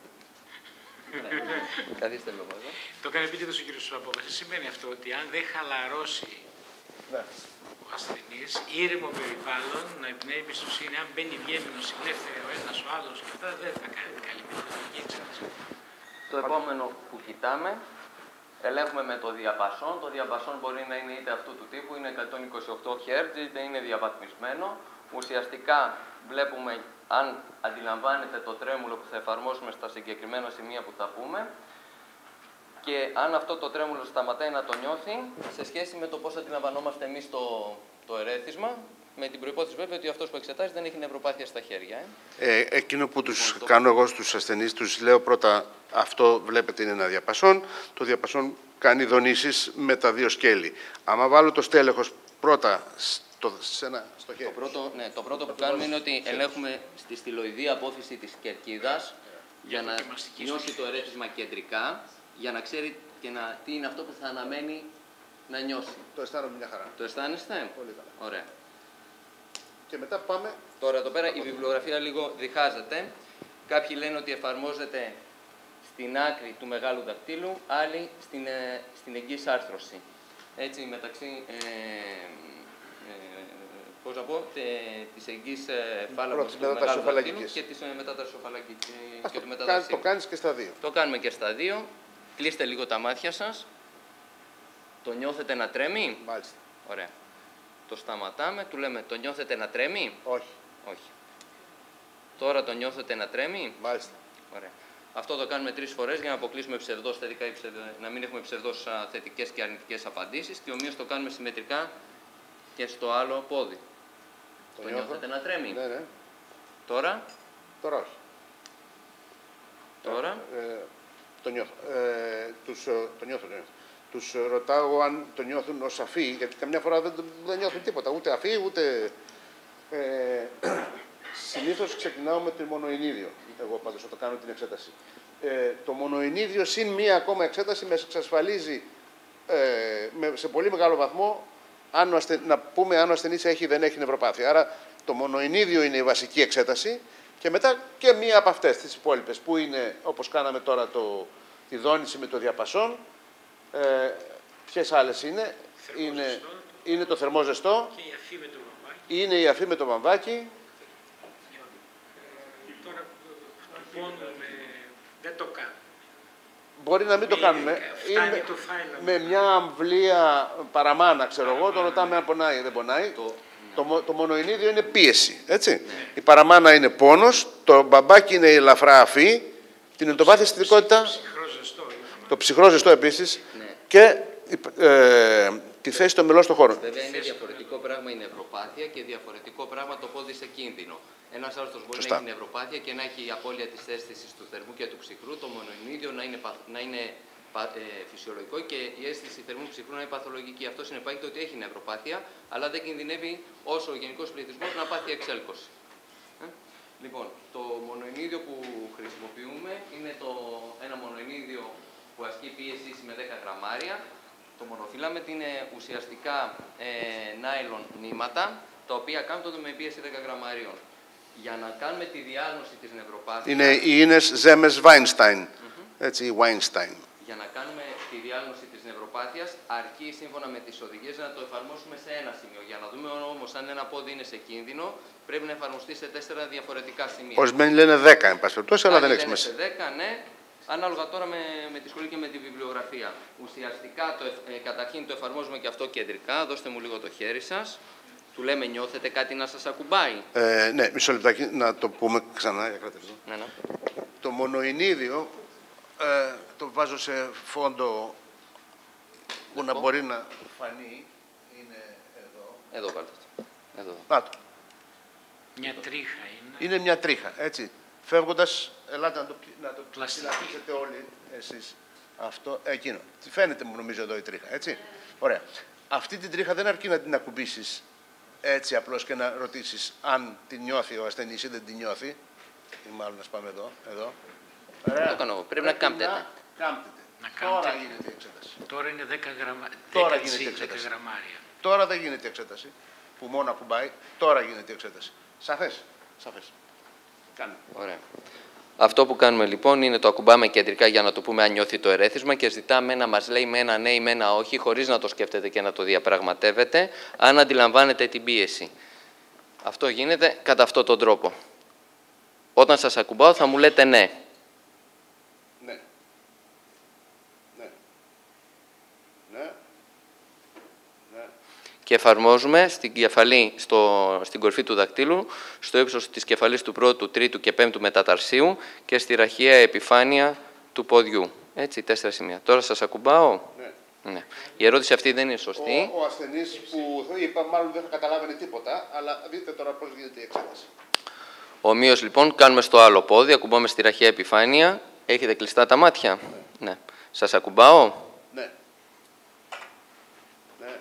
Καθίστε λίγο εδώ. Το έκανε επίτηδες ο κύριος Σουαπόβας. Σημαίνει αυτό ότι αν δεν χαλαρώσει Ναι. ο ασθενής, ήρεμο περιβάλλον, να εμπνέει εμπιστοσύνη, αν μπαίνει βγαίνει νοσηλεύθερη ο ένας ο άλλος και αυτά, δεν θα κάνει καλή μεθοδική εξέλιξη. Το επόμενο που κοιτάμε, ελέγχουμε με το διαπασόν. Το διαπασόν μπορεί να είναι είτε αυτού του τύπου, είναι εκατόν είκοσι οκτώ χερτζ, είτε είναι διαβαθμισμένο. Ουσιαστικά βλέπουμε αν αντιλαμβάνεται το τρέμουλο που θα εφαρμόσουμε στα συγκεκριμένα σημεία που θα πούμε και αν αυτό το τρέμουλο σταματάει να το νιώθει σε σχέση με το πώς αντιλαμβανόμαστε εμείς το, το ερέθισμα, με την προϋπόθεση βέβαια ότι αυτός που εξετάζει δεν έχει νευροπάθεια στα χέρια. Ε. Ε, εκείνο που τους το... κάνω εγώ στους ασθενείς, τους λέω πρώτα αυτό βλέπετε είναι ένα διαπασόν, το διαπασόν κάνει δονήσεις με τα δύο σκέλη. Άμα βάλω το στέλεχος πρώτα στο, σε ένα, στο χέρι. Το πρώτο, ναι, το πρώτο που κάνουμε είναι ότι ελέγχουμε στη στυλοειδή απόφυση της κερκίδας για να νιώσει το ερέθισμα κεντρικά, για να ξέρει και να, τι είναι αυτό που θα αναμένει να νιώσει. Το αισθάνομαι μια χαρά. Το αισθάνεστε? Πολύ καλά. Ωραία. Και μετά πάμε... Τώρα εδώ πέρα η βιβλιογραφία λίγο διχάζεται. Κάποιοι λένε ότι εφαρμόζεται στην άκρη του μεγάλου δακτύλου, άλλοι στην, ε, στην εγγύης άρθρωση. Έτσι μεταξύ... Ε, ε, πώς να πω, τε, της εγγύης φάλαγγος του μεγάλου δακτύλου και της ε, μεταταρσοφαλαγγικής και του μεταταρσίου. Το κάνεις και στα δύο. Το κάνουμε και στα δύο. Κλείστε λίγο τα μάτια σας. Το νιώθετε να τρέμει? Μάλιστα. Ωραία. Το σταματάμε, του λέμε, το νιώθετε να τρέμει? Όχι. Όχι. Τώρα το νιώθετε να τρέμει? Μάλιστα. Ωραία. Αυτό το κάνουμε τρεις φορές για να αποκλείσουμε ψευδώς θετικά ή ψευδο... να μην έχουμε ψευδώς θετικές και αρνητικές απαντήσεις και ομοίως το κάνουμε συμμετρικά και στο άλλο πόδι. Το, το νιώθετε να τρέμει? Ναι, ναι. Τώρα? Τώρα όχι. Τώρα? Ε, το νιώθω. Ε, τους, το νιώθω, το νιώθω. Τους ρωτάω αν το νιώθουν ως αφή, γιατί καμιά φορά δεν, δεν νιώθουν τίποτα, ούτε αφή, ούτε... Ε, συνήθως ξεκινάω με το μονοεινίδιο, εγώ πάντως όταν κάνω την εξέταση. Ε, το μονοεινίδιο συν μία ακόμα εξέταση με εξασφαλίζει ε, με, σε πολύ μεγάλο βαθμό αν ασθε, να πούμε αν ο ασθενής έχει ή δεν έχει νευροπάθεια. Άρα το μονοεινίδιο είναι η βασική εξέταση και μετά και μία από αυτές τις υπόλοιπες που είναι όπως κάναμε τώρα το, τη δόνηση με το διαπασόν. Ε, ποιες άλλες είναι? Είναι, είναι το θερμό ζεστό, και η αφή με το βαμβάκι. Είναι η αφή με το βαμβάκι. Ε, τώρα πόνουμε, δεν το κάνουμε. Μπορεί να μην Μη, το κάνουμε. Είναι, το με μια αμβλία παραμάνα, ξέρω εγώ, το ρωτάμε αν πονάει ή δεν πονάει. Το, Το, μο, το μονοεινίδιο είναι πίεση, έτσι. Ναι. Η παραμάνα είναι πόνος, το μπαμπάκι είναι η ελαφρά αφή, την εντοπάθεια αισθητικότητα, το ψυχρό ζεστό επίσης, ναι. και ε, τη θέση των μελών στον χώρο. Βέβαια είναι διαφορετικό πράγμα η νευροπάθεια και διαφορετικό πράγμα το πόδι σε κίνδυνο. Ένας άρρωστος μπορεί Σωστά. να έχει νευροπάθεια και να έχει απώλεια της αίσθησης του θερμού και του ψυχρού, το μονοεινίδιο να είναι, να είναι ε, φυσιολογικό και η αίσθηση θερμού και ψυχρού να είναι παθολογική. Αυτό συνεπάγεται ότι έχει νευροπάθεια, αλλά δεν κινδυνεύει όσο ο γενικός πληθυσμός να πάθει εξέλκωση. Ε? Λοιπόν, το μονοεινίδιο που χρησιμοποιούμε είναι το, ένα μονοεινίδιο που ασκεί πίεση με δέκα γραμμάρια. Το μονοφιλάμεντ είναι ουσιαστικά ε, νάιλον νήματα, τα οποία κάνονται με πίεση δέκα γραμμαρίων. Για να κάνουμε τη διάγνωση της νευροπάθειας... Είναι η Ίνες Ζέμες Βάινσταϊν, mm-hmm. έτσι, η Βάινσταϊν. Για να κάνουμε τη διάγνωση της νευροπάθειας, αρκεί σύμφωνα με τις οδηγίες να το εφαρμόσουμε σε ένα σημείο. Για να δούμε όμως αν ένα πόδι είναι σε κίνδυνο, πρέπει να εφαρμοστεί σε τέσσερα διαφορετικά σημεία. Ορισμένοι λένε δέκα, εν πάση περιπτώσει, αλλά δεν έχει σημασία. Σε δέκα, ναι. Ανάλογα τώρα με, με τη σχολή και με τη βιβλιογραφία. Ουσιαστικά, το, ε, καταρχήν το εφαρμόζουμε και αυτό κεντρικά. Δώστε μου λίγο το χέρι σας. Του λέμε, νιώθετε κάτι να σας ακουμπάει. Ε, ναι, μισό λεπτάκι να το πούμε ξανά. Για κράτε εδώ. Ναι, ναι. Το μονοεινίδιο ε, το βάζω σε φόντο που να μπορεί να φανεί. Είναι εδώ. Εδώ πάρτε το. Εδώ. Να το. Μια τρίχα είναι. Είναι μια τρίχα, έτσι. Φεύγοντας, ελάτε να το, να το πλαστικίσετε όλοι εσείς. Αυτό, εκείνο. Φαίνεται μου νομίζω εδώ η τρίχα, έτσι. Ωραία. Αυτή την τρίχα δεν αρκεί να την ακουμπήσεις έτσι απλώς και να ρωτήσεις αν την νιώθει ο ασθενής ή δεν την νιώθει. Ή μάλλον να πάμε εδώ. εδώ. Ωραία. Το κάνω. Πρέπει, Πρέπει να κάμπτετε. Να κάμπτετε. Να Τώρα γίνεται η εξέταση. Τώρα είναι δέκα, γραμμα... Τώρα δέκα γίνεται η εξέταση. γραμμάρια. Τώρα δεν γίνεται η εξέταση. Που μόνο ακουμπάει. Τώρα γίνεται η εξέταση. Σαφές. Σαφές. Κάνε. Ωραία. Αυτό που κάνουμε λοιπόν είναι το ακουμπάμε κεντρικά για να του πούμε αν νιώθει το ερέθισμα και ζητάμε να μας λέει με ένα ναι ή με ένα όχι, χωρίς να το σκέφτεται και να το διαπραγματεύεται, αν αντιλαμβάνεται την πίεση. Αυτό γίνεται κατά αυτόν τον τρόπο. Όταν σας ακουμπάω θα μου λέτε ναι. Ναι. Ναι. Ναι. Ναι. Και εφαρμόζουμε στην κεφαλή, στο, στην κορφή του δακτύλου, στο ύψος της κεφαλής του πρώτου, τρίτου και πέμπτου μεταταρσίου και στη ραχαία επιφάνεια του ποδιού. Έτσι, τέσσερα σημεία. Τώρα σας ακουμπάω. Ναι. Ναι. Η ερώτηση αυτή δεν είναι σωστή. Ο, ο ασθενής που είπα μάλλον δεν θα καταλάβαινε τίποτα, αλλά δείτε τώρα πώς γίνεται η εξέταση. Ομοίως λοιπόν κάνουμε στο άλλο πόδι, ακουμπάμε στη ραχαία επιφάνεια. Έχετε κλειστά τα μάτια. Ναι. Ναι. Σας ακουμπάω. Ναι. Ναι.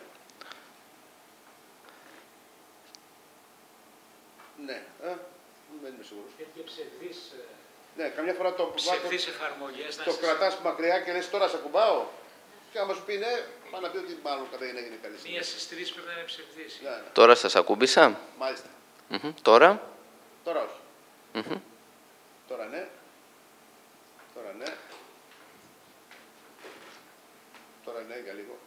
Ναι. Ε, δεν είμαι σίγουρος. Έχει ψευδείς, ναι, καμιά φορά το, ψευδείς εφαρμογές. το κρατάς μακριά και λες τώρα σε ακουμπάω. Και άμα σου πει ναι, πάει να πει ότι μάλλον καταρχήν έγινε καλή. Μία στις τρεις πρέπει να είναι ψευδής. Ναι, ναι. Τώρα σας ακούμπησα. Μάλιστα. Mm-hmm. Τώρα. Τώρα όχι. Mm-hmm. Τώρα ναι. Τώρα ναι. Τώρα ναι, για λίγο.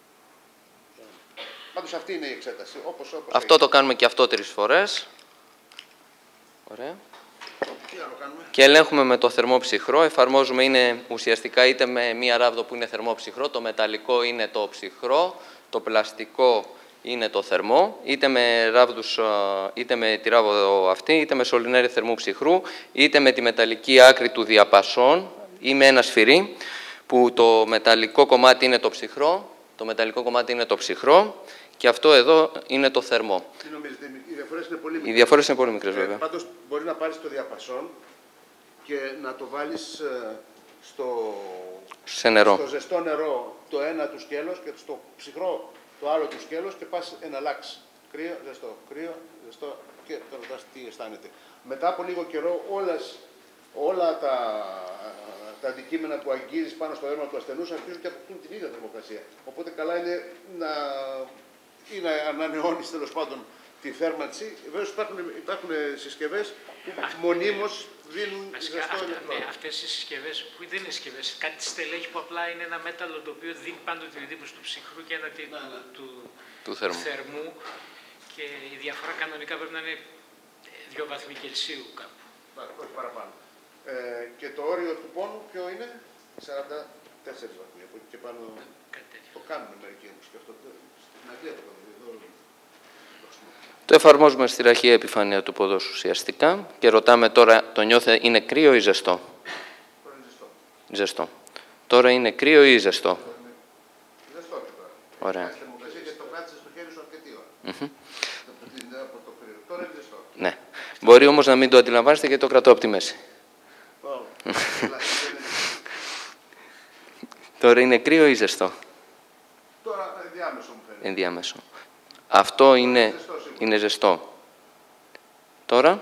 Πάντως αυτή είναι η εξέταση. Όπως, όπως αυτό έγινε. Το κάνουμε και αυτό τρεις φορές. Ωραία. Τι άλλο κάνουμε? Και ελέγχουμε με το θερμό ψυχρό. Εφαρμόζουμε είναι ουσιαστικά είτε με μία ράβδο που είναι θερμό ψυχρό, το μεταλλικό είναι το ψυχρό, το πλαστικό είναι το θερμό, είτε με, ράβδους, είτε με τη ράβδο αυτή, είτε με σωληνέρι θερμού ψυχρού, είτε με τη μεταλλική άκρη του διαπασών ή με ένα σφυρί, που το μεταλλικό κομμάτι είναι το ψυχρό, το μεταλλικό κομμάτι είναι το ψυχρό και αυτό εδώ είναι το θερμό. Τι νομίζετε, οι διαφορές είναι πολύ μικρές. Οι διαφορές είναι πολύ μικρές, βέβαια. Ε, πάντως μπορεί να πάρεις το διαπασόν και να το βάλεις ε, στο, σε νερό. στο ζεστό νερό το ένα του σκέλος και στο ψυχρό το άλλο του σκέλος και πας εναλλάξεις. Κρύο, ζεστό, κρύο, ζεστό και το ρωτάς τι αισθάνεται. Μετά από λίγο καιρό όλες, όλα τα, τα αντικείμενα που αγγίζεις πάνω στο αίμα του ασθενούς αρχίζουν και αποκτούν την ίδια θερμοκρασία. Οπότε καλά είναι να, ή να ανανεώνεις τέλος πάντων τη θέρμανση. Βέβαια υπάρχουν, υπάρχουν συσκευές που μονίμως δίνουν ζεστό ηλεκτρόν. Ναι, αυτές οι συσκευές που δεν είναι συσκευές, κάτι στελέχη που απλά είναι ένα μέταλλο το οποίο δίνει πάντοτε την εντύπωση του ψυχρού και ένα ναι, ναι. του, του θερμού. θερμού και η διαφορά κανονικά πρέπει να είναι δύο βαθμοί Κελσίου κάπου. Όχι παραπάνω. Ε, και το όριο του πόνου ποιο είναι? σαράντα τέσσερα βαθμοί. Από εκεί και πάνω Κάτι το κάνουν μερικοί όμως και αυτό. Στην Αγγλία το κάνουν. Το εφαρμόζουμε στη ραχαία επιφάνεια του ποδός ουσιαστικά και ρωτάμε τώρα, το νιώθε είναι κρύο ή ζεστό. Ζεστό. Ζεστό. Τώρα είναι κρύο ή ζεστό. Ζεστό και τώρα. Ωραία. Και το κράτησε στο χέρι σου αρκετή ώρα. Mm-hmm. Από το κρύο. Τώρα είναι ζεστό. Ναι. Μπορεί όμως να μην το αντιλαμβάνεστε γιατί το κρατώ από τη μέση. Oh. Τώρα είναι κρύο ή ζεστό. Τώρα ενδιάμεσο μου φαίνεται. Ενδιάμεσο. Αυτό είναι ζεστό, είναι ζεστό. Τώρα.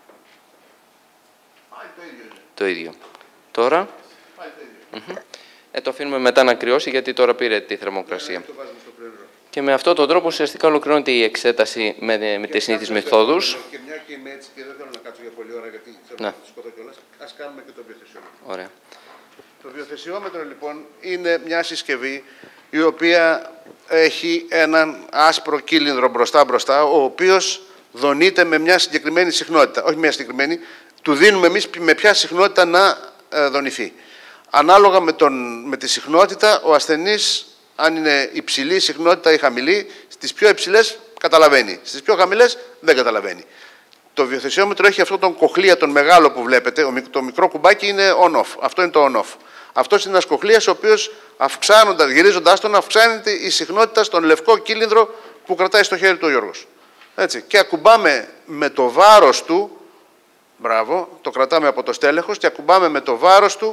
Πάλι το ίδιο είναι. Το ίδιο. Τώρα. Πάλι το ίδιο. Mm-hmm. Ε, το αφήνουμε μετά να κρυώσει γιατί τώρα πήρε τη θερμοκρασία. Ναι, το βάζουμε στο πλευρό. Και με αυτόν τον τρόπο ουσιαστικά ολοκληρώνεται η εξέταση με, με τις συνήθεις μεθόδους. Και μια και είμαι έτσι και δεν θέλω να κάτσω για πολλή ώρα γιατί θέλω να τη σκοτώ κιόλας, ας κάνουμε και το βιοθεσιόμετρο. Ωραία. Το βιοθεσιόμετρο λοιπόν είναι μια συσκευή η οποία έχει έναν άσπρο κύλινδρο μπροστά-μπροστά, ο οποίος δονείται με μια συγκεκριμένη συχνότητα. Όχι μια συγκεκριμένη, του δίνουμε εμείς με ποια συχνότητα να ε, δονηθεί. Ανάλογα με, τον, με τη συχνότητα, ο ασθενής, αν είναι υψηλή συχνότητα ή χαμηλή, στις πιο υψηλές καταλαβαίνει, στις πιο χαμηλές δεν καταλαβαίνει. Το βιοθεσιόμετρο έχει αυτόν τον κοχλία, τον μεγάλο που βλέπετε, το μικρό κουμπάκι είναι on-off, αυτό είναι το on-off. Αυτός είναι ένας κοχλίας ο οποίος αυξάνοντας, γυρίζοντας τον, αυξάνεται η συχνότητα στον λευκό κύλινδρο που κρατάει στο χέρι του ο Γιώργος. Έτσι. Και ακουμπάμε με το βάρος του, μπράβο, το κρατάμε από το στέλεχος και ακουμπάμε με το βάρος του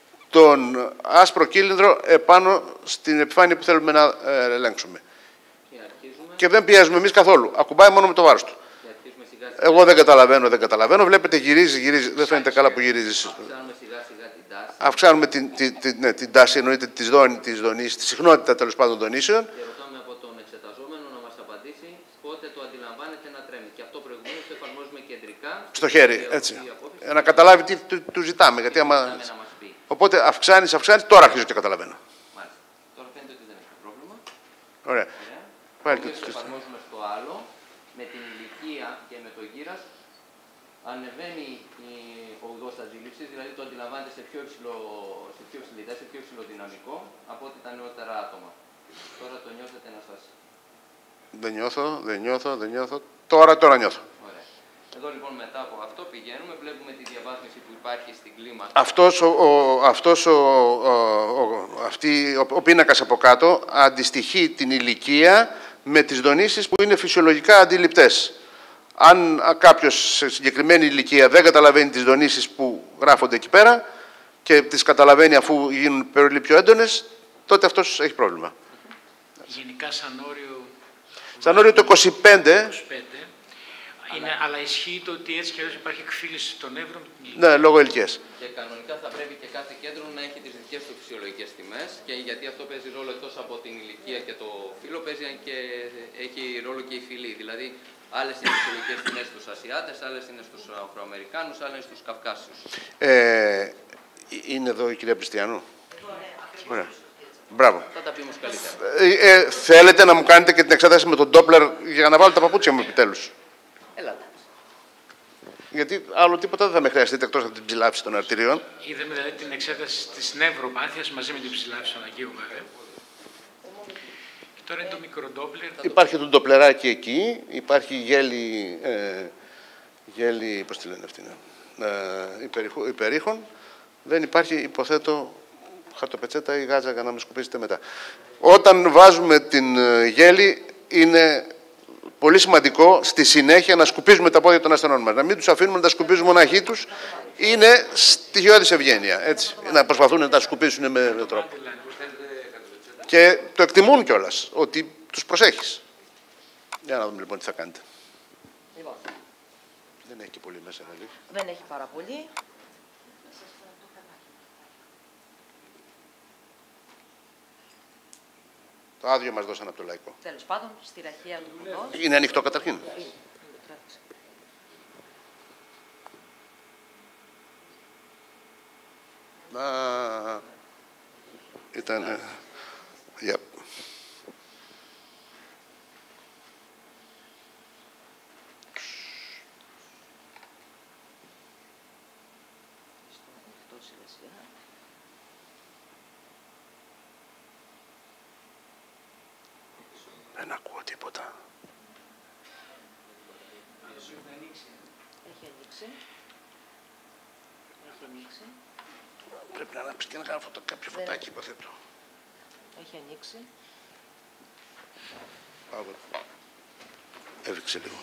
τον άσπρο κύλινδρο επάνω στην επιφάνεια που θέλουμε να ε, ελέγξουμε. Και, και δεν πιέζουμε εμείς καθόλου. Ακουμπάει μόνο με το βάρος του. Σιγά, σιγά. Εγώ δεν καταλαβαίνω, δεν καταλαβαίνω. Βλέπετε γυρίζει, γυρίζει. Δεν φαίνεται καλά που γυρίζει. Αυξάνουμε σιγά σιγά την τάση. Αυξάνουμε την, την, την, ναι, την τάση, εννοείται της δόνη, της δονήσης, τη συχνότητα τέλος πάντων δονήσεων. Και ρωτάμε από τον εξεταζόμενο να μας απαντήσει πότε το αντιλαμβάνεται να τρέμει. Και αυτό προηγουμένως το εφαρμόζουμε κεντρικά. Στο χέρι, έτσι. Ε, να καταλάβει τι του, του ζητάμε. Γιατί άμα... Οπότε αυξάνεις, αυξάνεις, τώρα αρχίζω και καταλαβαίνω. Μάλιστα. Τώρα φαίνεται ότι δεν έχει πρόβλημα. Ωραία. Ωραία. Πάλι το εφαρμόζουμε στο άλλο, με την ηλικία και με το γύρας, ανεβαίνει ο οδός αντίληψης, δηλαδή το αντιλαμβάνεται σε πιο υψηλό, σε πιο υψηλή τάση, σε πιο υψηλό δυναμικό από ό,τι τα νεότερα άτομα. Τώρα το νιώθετε να σας... Δεν νιώθω, δεν νιώθω, δεν νιώθω. Τώρα, τώρα νιώθω. Ωραία. Εδώ λοιπόν μετά από αυτό πηγαίνουμε, βλέπουμε τη διαβάθμιση που υπάρχει στην κλίμακα. Αυτός, ο, ο, αυτός ο, ο, ο, αυτή, ο, ο πίνακας από κάτω αντιστοιχεί την ηλικία με τις δονήσεις που είναι φυσιολογικά αντιληπτές. Αν κάποιος σε συγκεκριμένη ηλικία δεν καταλαβαίνει τις δονήσεις που γράφονται εκεί πέρα και τις καταλαβαίνει αφού γίνουν πολύ πιο έντονες, τότε αυτός έχει πρόβλημα. Γενικά σαν όριο... Σαν όριο το είκοσι πέντε... είκοσι πέντε. Είναι, αλλά... αλλά ισχύει το ότι έτσι και έτσι υπάρχει εκφύλιση των νεύρων. Ναι, λόγω ηλικίας. Και κανονικά θα πρέπει και κάθε κέντρο να έχει τις δικές του φυσιολογικές τιμές και γιατί αυτό παίζει ρόλο εκτός από την ηλικία και το φύλο, παίζει και έχει ρόλο και η φυλή. Δηλαδή, άλλες είναι οι φυσιολογικές τιμές στους Ασιάτες, άλλες είναι στους Αφροαμερικάνους, άλλες είναι στους Καυκάσιους. Ε, είναι εδώ η κυρία Πριστιανού. Ωραία. Μπράβο. Θα τα πούμε καλύτερα. Ε, ε, θέλετε να μου κάνετε και την εξέταση με τον Doppler για να βάλω τα παπούτσια μου επιτέλους. Ελάτε. Γιατί άλλο τίποτα δεν θα με χρειαστείτε εκτός από την ψηλάφιση των αρτηρίων. Είδαμε δηλαδή την εξέταση της νευροπάθειας μαζί με την ψηλάφιση των αγκίων βέβαια. Και τώρα είναι το μικροντόπλερ. Υπάρχει το ντοπλεράκι εκεί, υπάρχει γέλη, ε, γέλη πώς τη λένε αυτή, ναι, ε, υπερήχων. Δεν υπάρχει, υποθέτω, χαρτοπετσέτα ή γάζα για να με σκουπίσετε μετά. Όταν βάζουμε την γέλη είναι... Πολύ σημαντικό στη συνέχεια να σκουπίζουμε τα πόδια των ασθενών μας. Να μην τους αφήνουμε να τα σκουπίζουν μοναχοί τους. Είναι στοιχειώδης ευγένεια. Έτσι. Να προσπαθούν να τα σκουπίσουν με, με τρόπο. Και το εκτιμούν κιόλας, ότι τους προσέχεις. Για να δούμε λοιπόν τι θα κάνετε. Λοιπόν. Δεν έχει και πολύ μέσα, δηλαδή. Δεν έχει πάρα πολύ. Το άδειο μας δώσαν από το λαϊκό. Τέλος πάντων, στη ραχαία του ποδός. Είναι ανοιχτό καταρχήν. Α, ήταν... Yep. Δεν ακούω τίποτα. Έχει ανοίξει. Έχει ανοίξει. Πρέπει να ανάψει και να κάνω φωτο, κάποιο φωτάκι, υποθέτω. Έχει ανοίξει. Power. Έδειξε λίγο.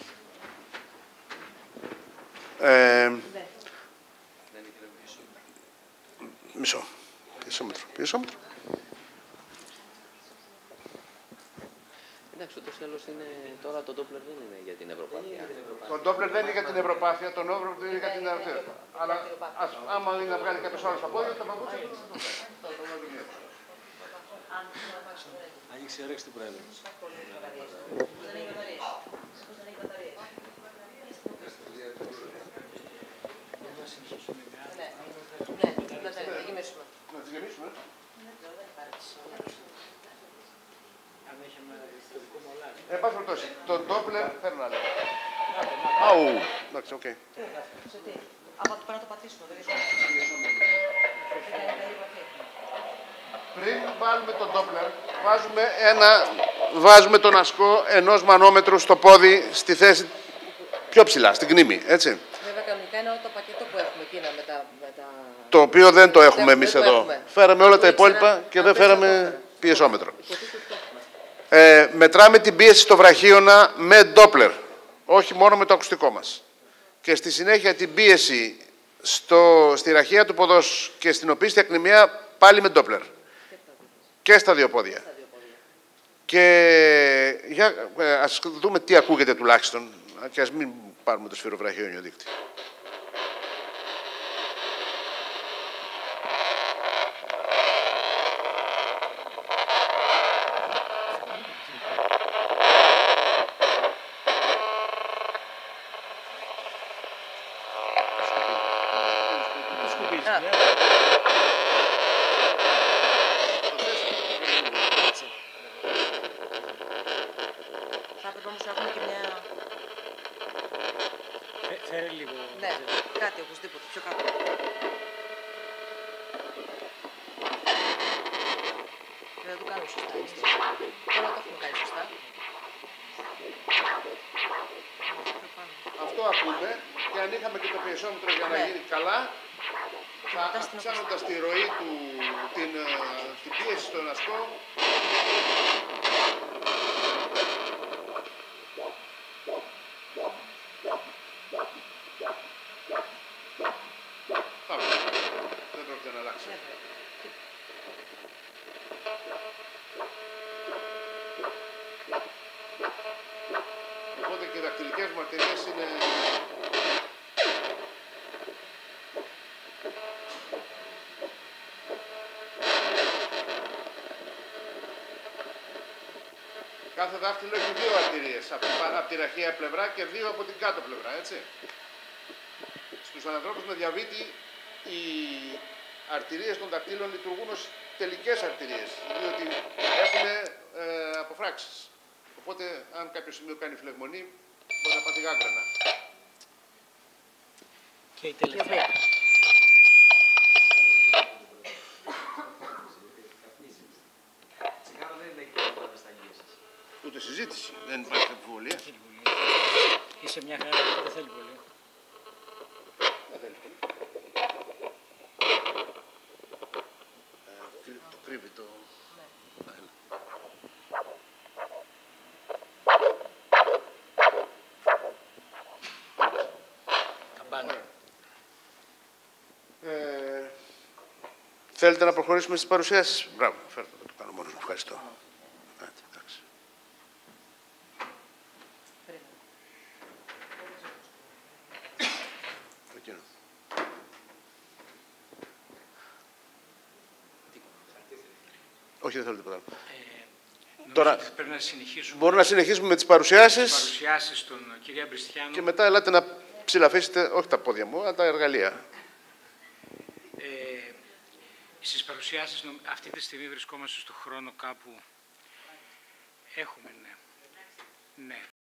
Ε, μισό. Πιεσόμετρο. Πιεσόμετρο. Εντάξει, ούτως ή άλλως είναι τώρα το Doppler δεν είναι για την ευρωπάθεια. Το Doppler δεν είναι για την ευρωπάθεια, το Novo δεν είναι για την ευρωπάθεια. Αλλά ας, άμα είναι να βγάλει κάποιος άλλος τα πόδια, τα παπούτσια δεν θα το βγάλει. Ανοίξει η όρεξη του Πρόεδρου. Ναι, να τα γεμίσουμε. Να τις γεμίσουμε. Εν πάση περιπτώσει, το Doppler θέλω να λέω. Αου, εντάξει, οκ. Σε τι. Από το πέρα το πατήσουμε, δεν είναι. Πριν βάλουμε τον Doppler, βάζουμε, ένα, βάζουμε τον ασκό ενός μανόμετρου στο πόδι στη θέση πιο ψηλά, στην κνήμη, έτσι. Βέβαια, κανονικά είναι όλο το πακέτο που έχουμε εκείνα με τα... Με τα... Το οποίο δεν το έχουμε δεν εμείς το εδώ. έχουμε. Φέραμε όλα τα ήξερα, υπόλοιπα και αν δεν πες φέραμε αυτό. πιεσόμετρο. Υποτίθεται ότι το έχουμε. Ε, μετράμε την πίεση στο βραχίωνα με Doppler, όχι μόνο με το ακουστικό μας. Και στη συνέχεια την πίεση στο, στη ραχεία του ποδός και στην οπίστια ακνημία πάλι με Doppler. Και στα δύο πόδια. Και για, ε, ας δούμε τι ακούγεται τουλάχιστον και ας μην πάρουμε το σφυροβραχίωνιο δείκτη. Α. Έτσι. Θα έπρεπε όμως να έχουμε και μια... Φέρε λίγο. Ναι, κάτι οπωσδήποτε, πιο κάτω. Και δεν το κάνουμε σωστά. έτσι. Τώρα το έχουμε κάνει σωστά. Πιο πάνω. Αυτό ακούμε και αν είχαμε και το πιεσόμετρο για να Ναι. γίνει καλά, θα μετά στην αυξάνοντας τη ροή του, την, ε, την πίεση στον ασκό, πάμε. Δεν πρόκειται να αλλάξει. Οπότε και οι δακτυλικές μαρτυρίες είναι... Κάθε δάχτυλο έχει δύο αρτηρίες, από, από τη ραχαία πλευρά και δύο από την κάτω πλευρά, έτσι. Στους ανθρώπους με διαβήτη οι αρτηρίες των δακτύλων λειτουργούν ως τελικές αρτηρίες, διότι έχουν ε, αποφράξεις. Οπότε, αν κάποιο σημείο κάνει φλεγμονή, μπορεί να πάθει γάγκρανα. Και η Και τελευταία. εδώ. Ούτε συζήτηση, δεν υπάρχει αμφιβολία. Είσαι μια χαρά, δεν θέλει πολύ. Δεν θέλει πολύ. Ε, το κρύβει το... Καμπάνα. Ε, θέλετε να προχωρήσουμε στις παρουσιάσεις. Μπράβο, φέρτε το, το κάνω μόνος μου. Ευχαριστώ. Ε, εντάξει. Εκείνο. Όχι, δεν θέλω τίποτα άλλο. Ε, Τώρα- νομίζω ότι πρέπει να συνεχίσουμε Μπορούμε να συνεχίσουμε με τις τις παρουσιάσεις παρουσιάσεις των κυρία Μπριστιάνου. και μετά ελάτε να ψηλαφίσετε, όχι τα πόδια μου, αλλά τα εργαλεία. Ε, στις παρουσιάσεις, νομ- αυτή τη στιγμή βρισκόμαστε στο χρόνο κάπου. Έχουμε, ναι. Ναι,